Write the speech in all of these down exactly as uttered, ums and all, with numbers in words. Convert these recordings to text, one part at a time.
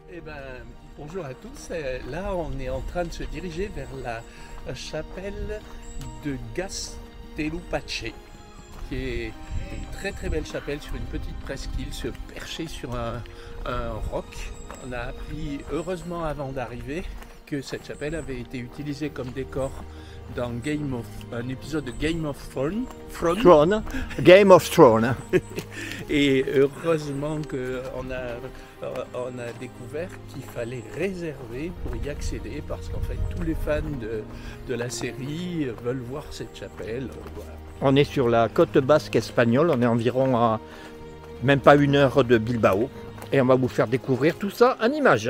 Eh ben, bonjour à tous. Euh, Là, on est en train de se diriger vers la chapelle de Gastelupace, qui est une très très belle chapelle sur une petite presqu'île, se percher sur un, un roc. On a appris, heureusement avant d'arriver, que cette chapelle avait été utilisée comme décor dans Game of, un épisode de Game of Thrones. Thrones. Throne, Game of Thrones. Et heureusement qu'on a, on a découvert qu'il fallait réserver pour y accéder parce qu'en fait tous les fans de, de la série veulent voir cette chapelle. Voilà. On est sur la côte basque espagnole, on est environ à même pas une heure de Bilbao. Et on va vous faire découvrir tout ça en images.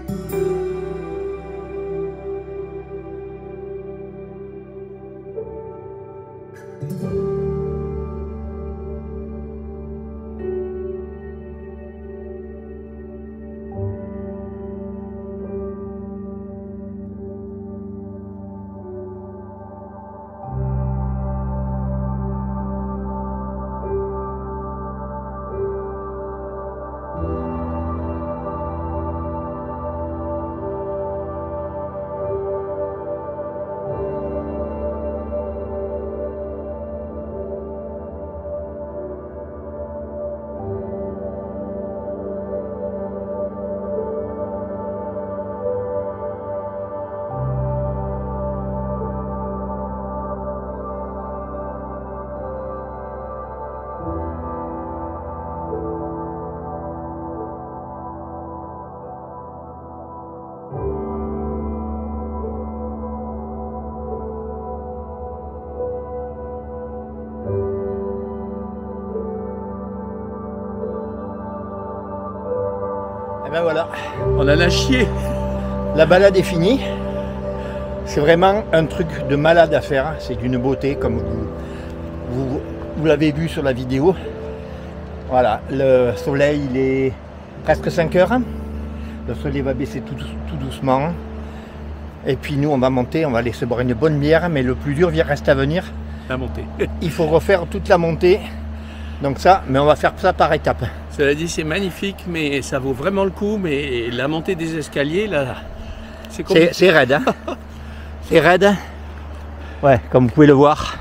Et ben voilà, On en a chié. la balade est finie. C'est vraiment un truc de malade à faire. C'est d'une beauté comme vous, vous, vous l'avez vu sur la vidéo. Voilà, le soleil il est presque cinq heures. Le soleil va baisser tout, tout doucement. Et puis nous on va monter, on va aller se boire une bonne bière. Mais le plus dur reste à venir. La montée. Il faut refaire toute la montée. Donc ça, mais on va faire ça par étapes. Cela dit, c'est magnifique, mais ça vaut vraiment le coup. Mais la montée des escaliers, là, c'est compliqué. C'est raide, hein. C'est raide. Ouais, comme vous pouvez le voir.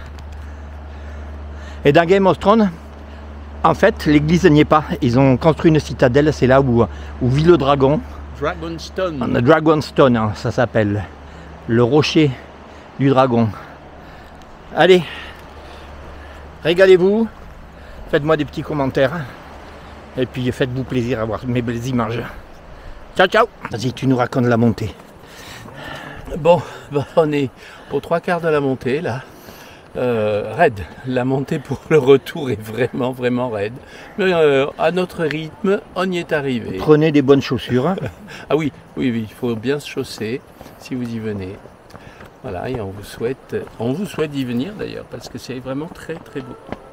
Et dans Game of Thrones, en fait, l'église n'y est pas. Ils ont construit une citadelle, c'est là où, où vit le dragon. Dragonstone. Dragonstone, hein, ça s'appelle. Le rocher du dragon. Allez, régalez-vous. Faites-moi des petits commentaires. Et puis faites-vous plaisir à voir mes belles images. Ciao, ciao. Vas-y, tu nous racontes la montée. Bon, bah, on est aux trois quarts de la montée, là. Euh, raide. La montée pour le retour est vraiment, vraiment raide. Mais euh, à notre rythme, on y est arrivé. Prenez des bonnes chaussures. Ah oui, oui, oui, il faut bien se chausser si vous y venez. Voilà, et on vous souhaite, on vous souhaite d'y venir d'ailleurs, parce que c'est vraiment très, très beau.